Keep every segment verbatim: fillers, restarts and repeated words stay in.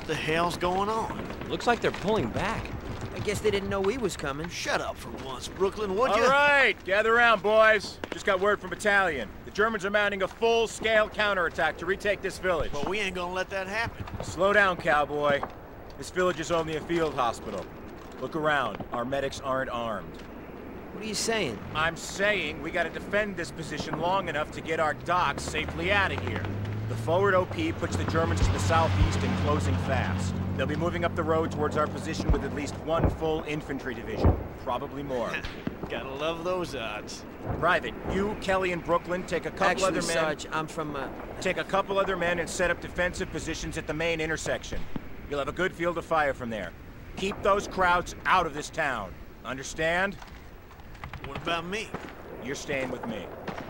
What the hell's going on? Looks like they're pulling back. I guess they didn't know we was coming. Shut up for once, Brooklyn, would you? All right, gather around, boys. Just got word from battalion. The Germans are mounting a full-scale counterattack to retake this village. But we ain't gonna let that happen. Slow down, cowboy. This village is only a field hospital. Look around. Our medics aren't armed. What are you saying? I'm saying we gotta defend this position long enough to get our docks safely out of here. The forward O P puts the Germans to the southeast and closing fast. They'll be moving up the road towards our position with at least one full infantry division. Probably more. Gotta love those odds. Private, you, Kelly, and Brooklyn take a couple Actually, other men... Sarge, I'm from, uh... Take a couple other men and set up defensive positions at the main intersection. You'll have a good field of fire from there. Keep those crowds out of this town. Understand? What about me? You're staying with me.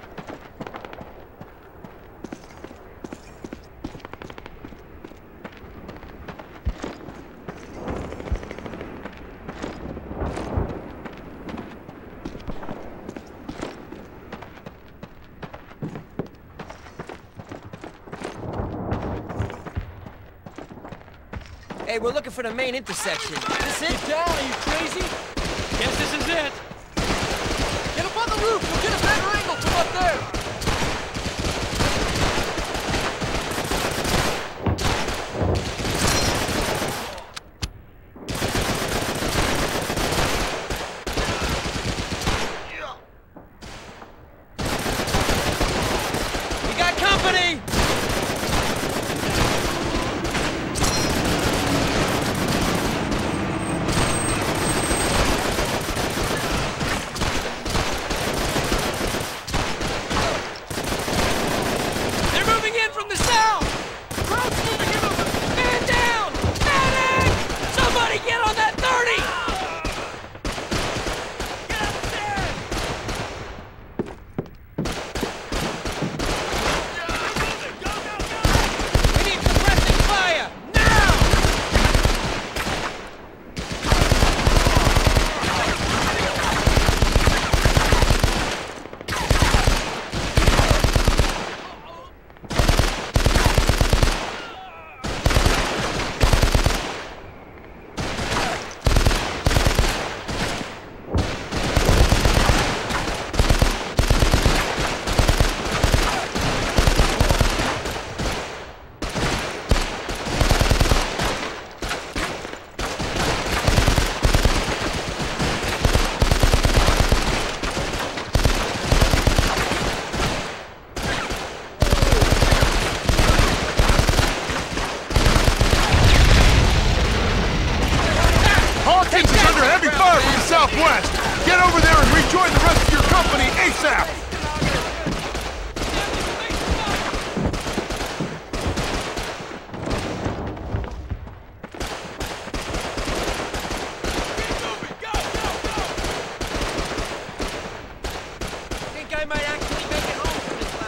Hey, we're looking for the main intersection. Is this it? Get down, are you crazy? Guess this is it. Get up on the roof! We'll get a better angle from up there! We got company! Southwest! Get over there and rejoin the rest of your company ASAP! Think I might actually make it home from this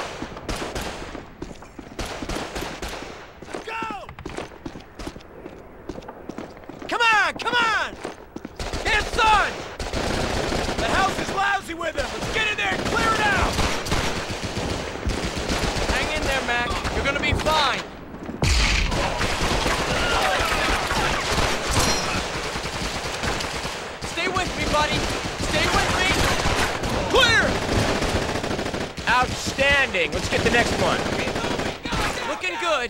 loud war. Go! Come on, come on! Son! The house is lousy with him! Let's get in there and clear it out! Hang in there, Mac. You're gonna be fine. Stay with me, buddy. Stay with me. Clear! Outstanding! Let's get the next one. Looking good.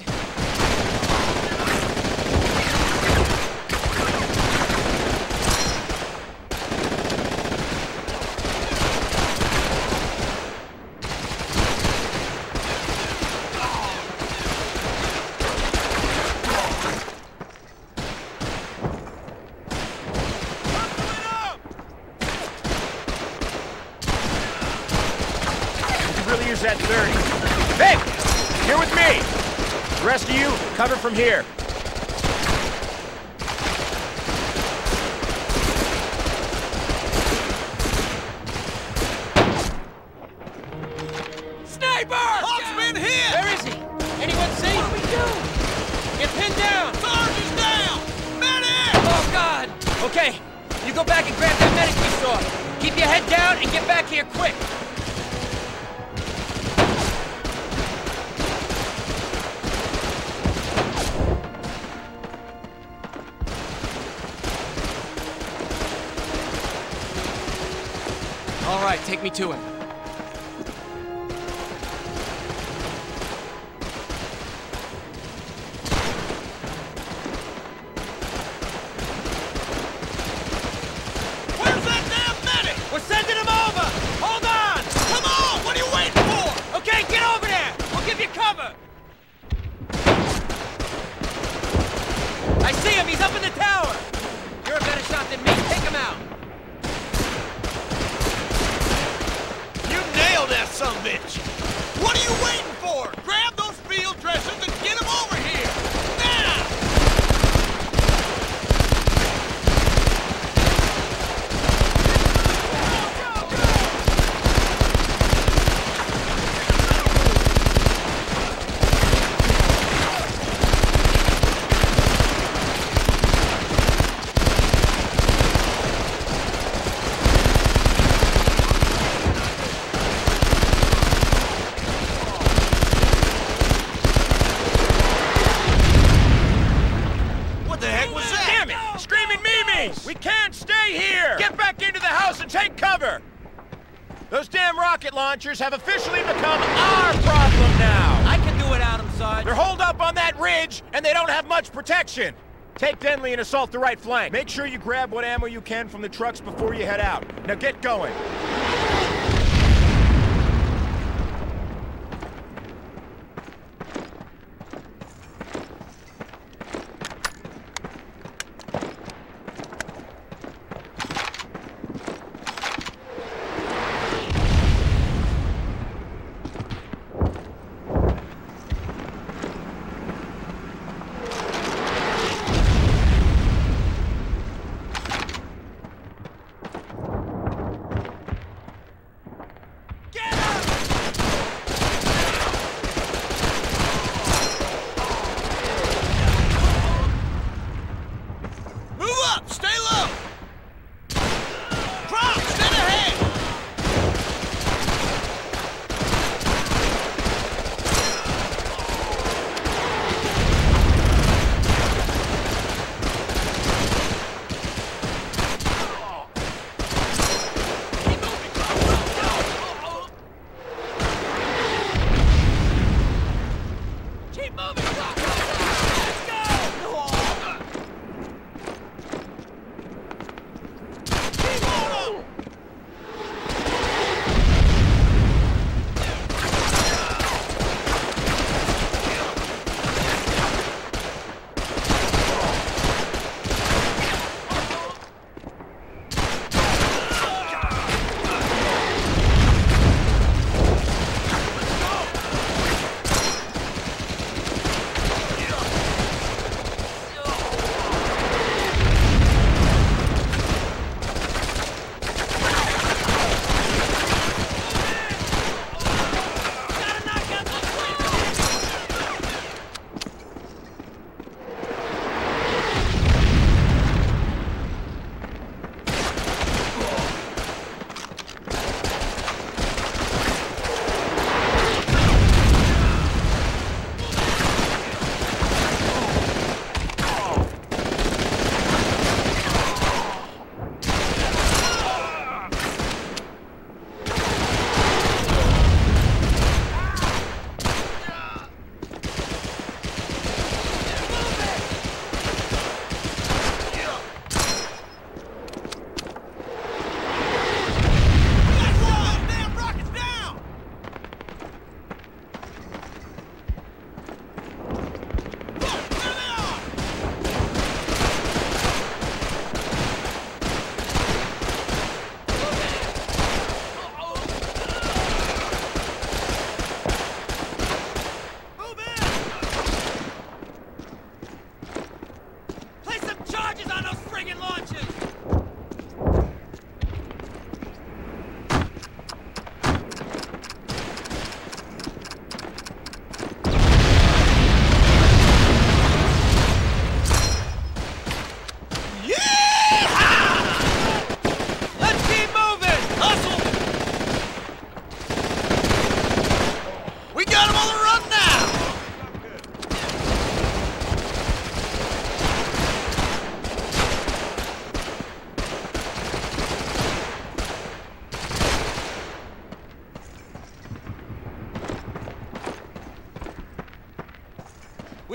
Really use that thirty. Hey! Here with me! The rest of you, cover from here. Sniper! Hawksman here! Where is he? Anyone see? What do we do? Get pinned down! Sarge is down! Medic! Oh, God! Okay, you go back and grab that medic we saw. Keep your head down and get back here quick. All right, take me to him. Where's that damn medic? We're sending him over! Hold on! Come on! What are you waiting for? Okay, get over there! We'll give you cover! I see him! He's up in the tower! You're a better shot than me. Take him out! You nailed that sumbitch! What are you waiting for? Grab those field dressers and get them over here! Now! What the heck was that? Damn it! Screaming memes! We can't stay here! Get back into the house and take cover! Those damn rocket launchers have officially become our problem now! I can do without him, Sarge. They're holed up on that ridge, and they don't have much protection! Take Denley and assault the right flank. Make sure you grab what ammo you can from the trucks before you head out. Now get going.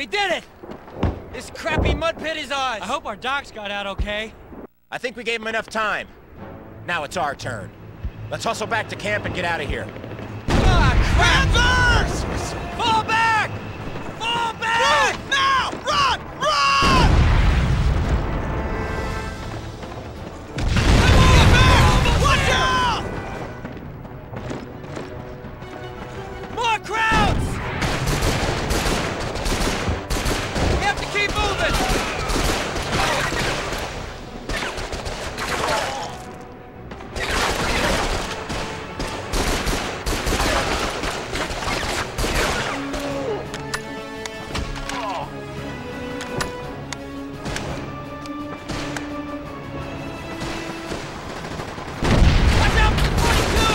We did it! This crappy mud pit is ours! I hope our docs got out okay. I think we gave them enough time. Now it's our turn. Let's hustle back to camp and get out of here. Ah, crap! Panzers! Fall back! Fall back! Run! Now! Run! Run! Get back! Watch out! More crowds! We have to keep moving! Watch out for forty-two!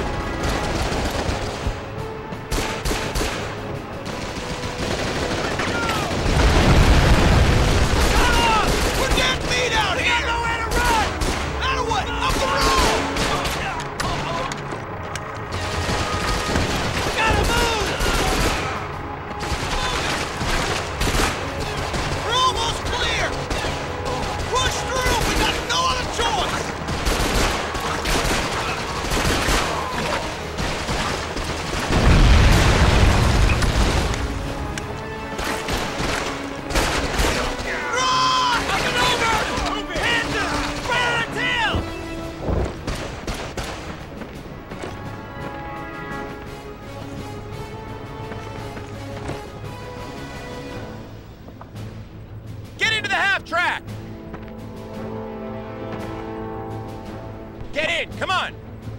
We're getting beat out here! Nowhere to run! Out of the way! Up the road! We gotta move! We're almost clear! Push through! We got no other choice! Run! Up and over! Hands up! Right on our tail! Get into the half track! Get in, come on!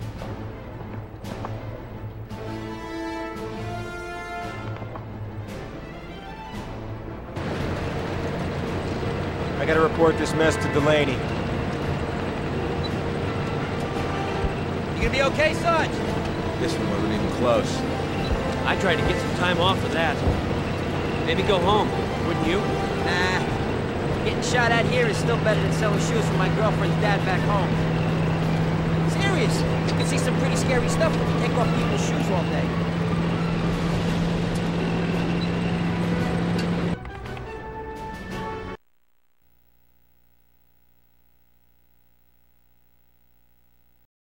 I gotta report this mess to Delaney. You gonna be okay, Sarge? This one wasn't even close. I tried to get some time off for that. Maybe go home, wouldn't you? Nah. Getting shot at here is still better than selling shoes for my girlfriend's dad back home. Serious. You can see some pretty scary stuff when you take off people's shoes all day.